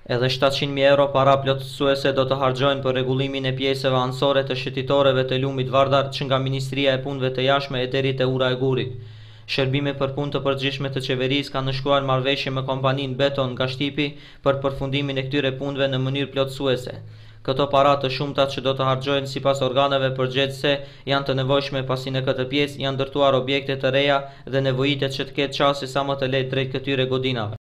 Edhe 700.000 euro para plotësuese do të harxhohen për rregullimin e pjesëve anësore të shëtitoreve të lumit Vardar që nga Ministria e Punëve të Jashtme e deri te ura e Gurit. Shërbime për punë të përgjithshme të qeverisë kanë nënshkruar marrëveshje me kompaninë Beton nga Shtipi për përfundimin e këtyre punëve në mënyrë plotësuese. Këto para të shumta që do të harxhohen sipas organeve përgjegjëse janë të nevojshme pasi në këtë pjesë janë ndërtuar objekte të reja dhe nevojitet që të ketë çastje sa më të lehtë drejt këtyre godinave.